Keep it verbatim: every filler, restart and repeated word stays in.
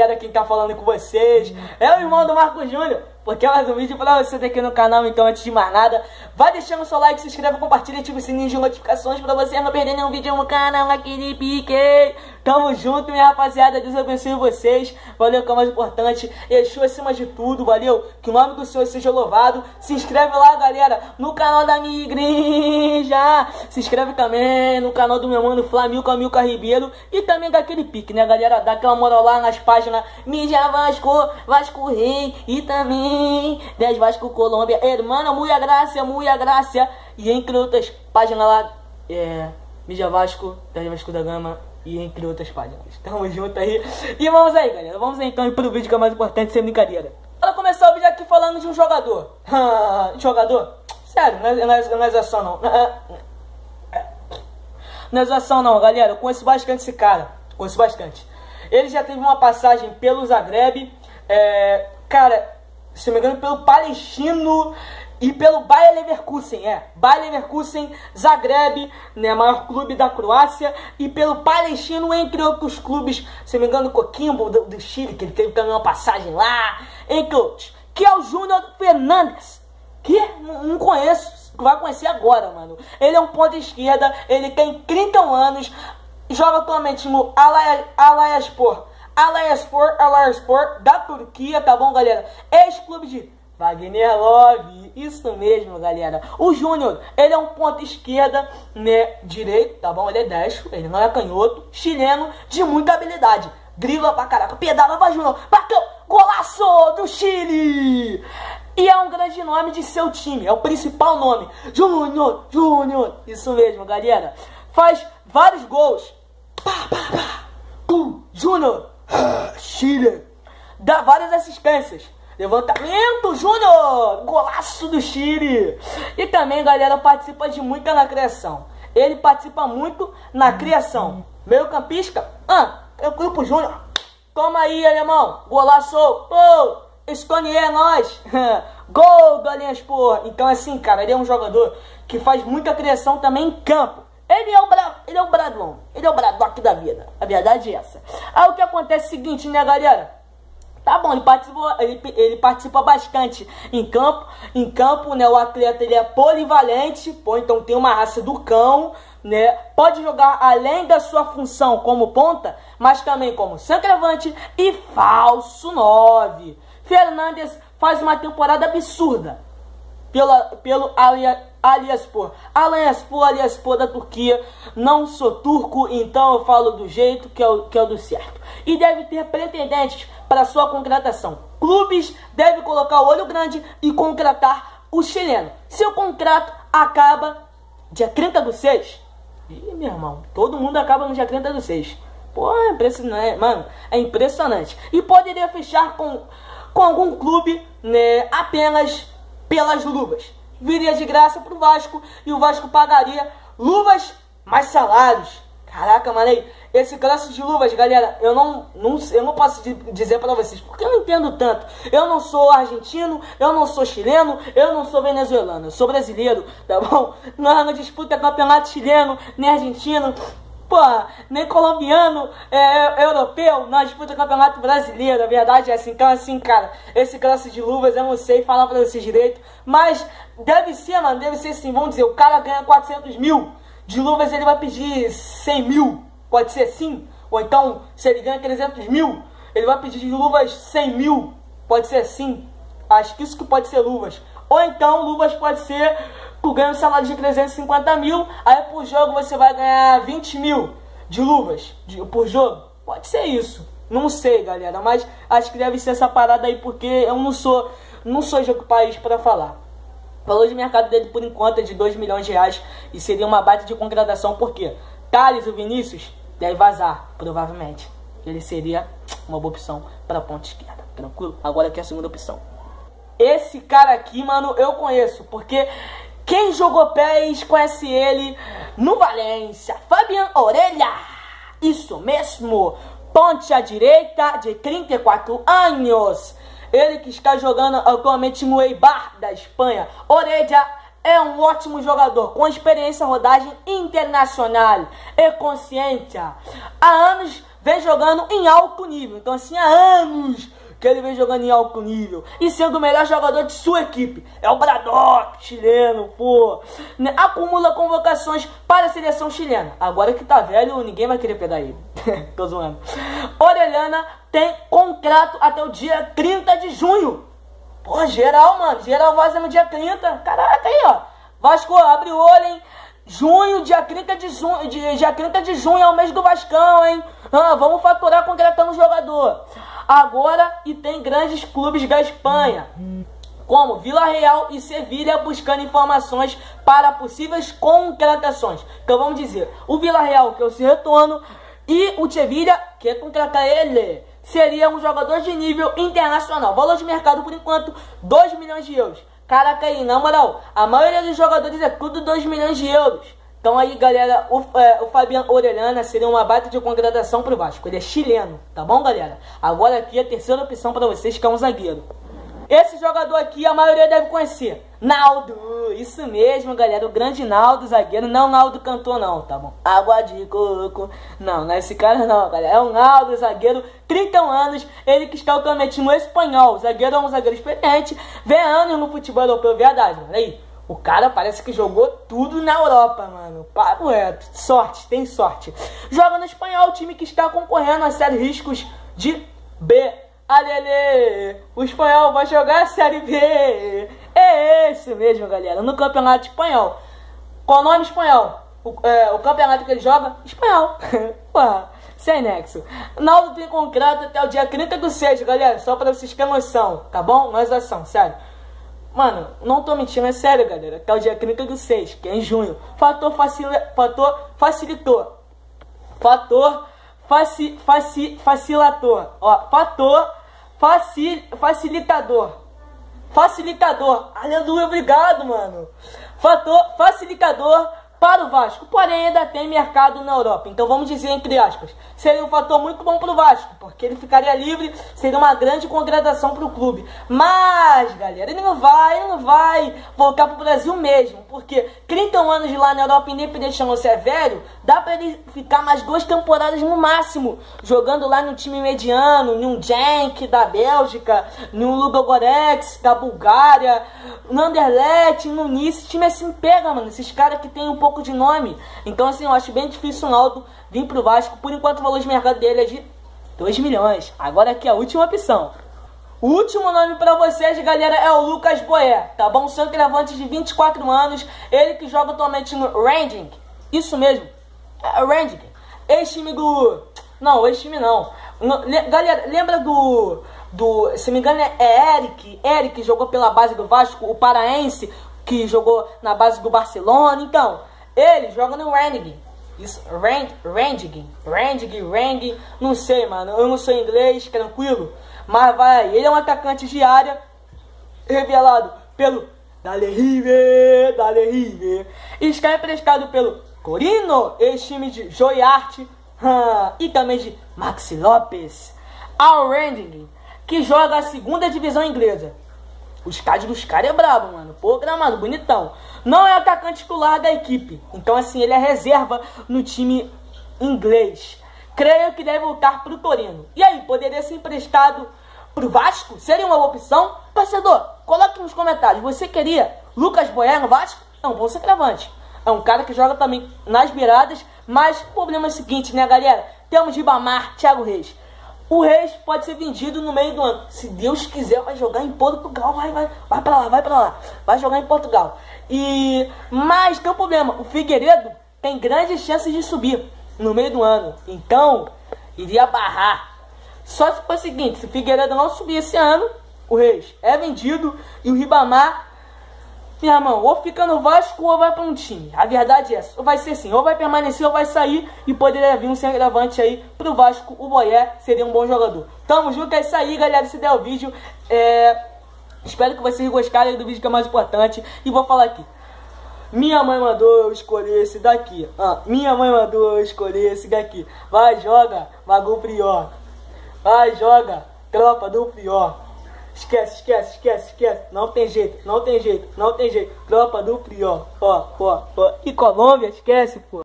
galera, quem tá falando com vocês é o irmão do Marcos Júnior, porque é mais um vídeo pra você ter aqui no canal. Então, antes de mais nada, vai deixando o seu like, se inscreve, compartilha e ativa o sininho de notificações pra você não perder nenhum vídeo no canal aqui de Pique. Tamo junto, minha rapaziada, Deus abençoe vocês, valeu, que é o mais importante, Exu acima de tudo, valeu, que o nome do Senhor seja louvado. Se inscreve lá, galera, no canal da minha igreja, se inscreve também no canal do meu mano Flamilca, Milka Ribeiro, e também daquele pique, né, galera, dá aquela moral lá nas páginas Mídia Vasco, Vasco Rei, e também dez Vasco Colômbia, Hermana, Muia Graça, Muia Graça, e entre outras páginas lá, é, Mídia Vasco, dez Vasco da Gama, e entre outras páginas. Tamo junto aí. E vamos aí, galera. Vamos aí, então ir pro vídeo que é mais importante, sem brincadeira. Bora começar o vídeo aqui falando de um jogador. Jogador? Sério, não é, não, é, não é zoação não. Não é zoação não, galera. Eu conheço bastante esse cara. Conheço bastante. Ele já teve uma passagem pelo Zagreb. É, cara, se não me engano, pelo Palestino e pelo Bayer Leverkusen, é, Bayer Leverkusen, Zagreb, né, maior clube da Croácia, e pelo Palestino, entre outros clubes, se não me engano, Coquimbo, do, do Chile, que ele teve também uma passagem lá, entre outros, que é o Júnior Fernandes, que não, não conheço, vai conhecer agora, mano. Ele é um ponta esquerda, ele tem trinta e um anos, joga atualmente no Alanyaspor, Alanyaspor, Alanyaspor, da Turquia, tá bom, galera? Ex-clube de Wagner Love, isso mesmo, galera. O Júnior, ele é um ponta esquerda, né, direito, tá bom? Ele é destro, ele não é canhoto, chileno, de muita habilidade. Dribla pra caraca, pedala pra Júnior, bateu, golaço do Chile! E é um grande nome de seu time, é o principal nome. Júnior, Júnior, isso mesmo, galera. Faz vários gols. Pá, pá, pá. Uh, Júnior, Chile. Dá várias assistências. Levantamento, Júnior! Golaço do Chile! E também, galera, participa de muita na criação. Ele participa muito na criação. Meio campista, ah, tranquilo pro Júnior. Toma aí, alemão! Golaço! Pô! Estonier é nós! Gol do Alanyaspor! Então, assim, cara, ele é um jogador que faz muita criação também em campo. Ele é o bra... ele é o Bradlon. Ele é o Braddock da vida. A verdade é essa. Aí o que acontece é o seguinte, né, galera? Tá bom, ele participa, ele, ele participa bastante em campo, em campo, né, o atleta ele é polivalente, pô, então tem uma raça do cão, né, pode jogar além da sua função como ponta, mas também como centroavante e falso nove. Fernandes faz uma temporada absurda pela, pelo Alanyaspor, Alanyaspor, Alanyaspor da Turquia. Não sou turco, então eu falo do jeito que é o, que é o do certo. E deve ter pretendentes para sua contratação. Clubes devem colocar o olho grande e contratar o chileno. Seu contrato acaba dia trinta do seis. Ih, meu irmão, todo mundo acaba no dia trinta do seis. Pô, é impressionante, mano, é impressionante. E poderia fechar com, com algum clube, né, apenas pelas luvas. Viria de graça pro Vasco e o Vasco pagaria luvas mais salários. Caraca, mano, aí, esse classe de luvas, galera, eu não, não, eu não posso dizer pra vocês, porque eu não entendo tanto. Eu não sou argentino, eu não sou chileno, eu não sou venezuelano, eu sou brasileiro, tá bom? Nós não disputa campeonato chileno, nem argentino, pô, nem colombiano, é, europeu, nós disputa campeonato brasileiro, a verdade é assim. Então, assim, cara, esse classe de luvas, eu não sei falar pra vocês direito, mas deve ser, mano, deve ser assim, vamos dizer, o cara ganha quatrocentos mil. De luvas ele vai pedir cem mil, pode ser assim? Ou então, se ele ganha trezentos mil, ele vai pedir de luvas cem mil, pode ser assim? Acho que isso que pode ser luvas. Ou então, luvas pode ser, tu ganha um salário de trezentos e cinquenta mil, aí por jogo você vai ganhar vinte mil de luvas de, por jogo. Pode ser isso, não sei, galera, mas acho que deve ser essa parada aí, porque eu não sou, não sou jogo país para falar. O valor de mercado dele, por enquanto, é de dois milhões de reais e seria uma baita de contratação, porque Thales, o Vinícius, deve vazar, provavelmente. Ele seria uma boa opção para a ponta esquerda, tranquilo? Agora aqui é a segunda opção. Esse cara aqui, mano, eu conheço, porque quem jogou pés conhece ele no Valência. Fabian Orelha, isso mesmo, ponte à direita, de trinta e quatro anos. Ele que está jogando atualmente no Eibar da Espanha. Orelha é um ótimo jogador, com experiência em rodagem internacional e consciência. Há anos vem jogando em alto nível. Então assim, há anos que ele vem jogando em alto nível e sendo o melhor jogador de sua equipe. É o Braddock, chileno, pô. Acumula convocações para a seleção chilena. Agora que tá velho, ninguém vai querer pegar ele. Tô zoando. Orellana tem contrato até o dia trinta de junho. Pô, geral, mano. Geral vaza no dia trinta. Caraca, aí, ó. Vasco, abre o olho, hein. Junho, dia trinta de junho, dia trinta de junho é o mês do Vascão, hein? Ah, vamos faturar contratando o jogador. Agora, e tem grandes clubes da Espanha, como Vila Real e Sevilha, buscando informações para possíveis contratações. Então vamos dizer, o Vila Real, que é o seu retorno, e o Sevilha, que contratar ele, seria um jogador de nível internacional. Valor de mercado, por enquanto, dois milhões de euros. Caraca aí, na moral, a maioria dos jogadores é tudo dois milhões de euros. Então aí, galera, o, é, o Fabiano Orellana seria uma baita de contratação pro Vasco. Ele é chileno, tá bom, galera? Agora aqui a terceira opção para vocês, que é um zagueiro. Esse jogador aqui, a maioria deve conhecer. Naldo, isso mesmo, galera. O grande Naldo, zagueiro. Não Naldo cantor, não, tá bom? Água de coco. Não, não é esse cara não, galera. É o Naldo, zagueiro, trinta e um anos. Ele que está atualmente no espanhol. O zagueiro é um zagueiro experiente. Vem anos no futebol europeu, verdade, mano. Aí, o cara parece que jogou tudo na Europa, mano. Papo reto. Sorte, tem sorte. Joga no espanhol, o time que está concorrendo a sérios riscos de B. Alele, o espanhol vai jogar a Série B. É isso mesmo, galera. No campeonato espanhol. Qual o nome espanhol? O, é, o campeonato que ele joga? Espanhol. Pô, sem nexo. Naldo tem contrato até o dia trinta do seis, galera. Só pra vocês terem noção, tá bom? Nós ação, sério. Mano, não tô mentindo, é sério, galera. Até o dia trinta do seis, que é em junho. Fator, facil... Fator facilitou. Fator faci... Faci... facilator. Ó, fator Facil, facilitador. Facilitador. Aleluia, obrigado, mano. Fator facilitador para o Vasco. Porém, ainda tem mercado na Europa. Então, vamos dizer entre aspas. Seria um fator muito bom para o Vasco, porque ele ficaria livre, seria uma grande contratação para o clube. Mas, galera, ele não vai, ele não vai voltar para o Brasil mesmo. Porque trinta e um anos de lá na Europa, independente de não ser velho, dá para ele ficar mais duas temporadas no máximo, jogando lá no time mediano, num Genk da Bélgica, num Ludogorets da Bulgária, no Anderlecht, no Nice. Esse time assim pega, mano. Esses caras que tem um pouco de nome. Então, assim, eu acho bem difícil o Naldo vir pro Vasco. Por enquanto, o valor de mercado dele é de dois milhões. Agora aqui a última opção. O último nome pra vocês, galera, é o Lucas Boyer, tá bom? Centroavante de vinte e quatro anos. Ele que joga atualmente no Ranging. Isso mesmo. É Ranging. Ex-time do... Não, ex-time não. No... Galera, lembra do... do... Se não me engano é Eric. Eric jogou pela base do Vasco, o paraense, que jogou na base do Barcelona. Então, ele joga no Ranging. Isso, Ranging, Ranging, Ranging, Ranging, não sei, mano, eu não sei inglês, tranquilo, mas vai aí, ele é um atacante de área, revelado pelo Dale River, Dale River, e está emprestado pelo Torino, ex-time de Joyart, hum, e também de Maxi Lopes, ao Ranging, que joga a segunda divisão inglesa. O estádio dos caras é brabo, mano. Pô, gramado, bonitão. Não é atacante titular da equipe. Então, assim, ele é reserva no time inglês. Creio que deve voltar pro Torino. E aí, poderia ser emprestado pro Vasco? Seria uma boa opção? Torcedor, coloque nos comentários. Você queria Lucas Boyer no Vasco? É um bom centroavante. É um cara que joga também nas beiradas. Mas o problema é o seguinte, né, galera? Temos Ribamar, Thiago Reis. O Reis pode ser vendido no meio do ano. Se Deus quiser, vai jogar em Portugal. Vai, vai, vai pra lá, vai pra lá. Vai jogar em Portugal. E... Mas tem um problema. O Figueiredo tem grandes chances de subir no meio do ano. Então, iria barrar. Só se for o seguinte, se o Figueiredo não subir esse ano, o Reis é vendido e o Ribamar, meu irmão, ou fica no Vasco ou vai para um time. A verdade é essa. Ou vai ser assim, ou vai permanecer ou vai sair e poderia vir um centroavante aí pro Vasco. O Boyer seria um bom jogador. Tamo junto, é isso aí, galera. Se der o vídeo, é... espero que vocês gostarem do vídeo, que é mais importante. E vou falar aqui. Minha mãe mandou eu escolher esse daqui. Ah, minha mãe mandou eu escolher esse daqui. Vai, joga, Mago Prior. Vai, joga, Tropa do Prior. Esquece, esquece, esquece, esquece. Não tem jeito, não tem jeito, não tem jeito. Tropa do Prior. Ó, ó, ó. E Colômbia, esquece, pô.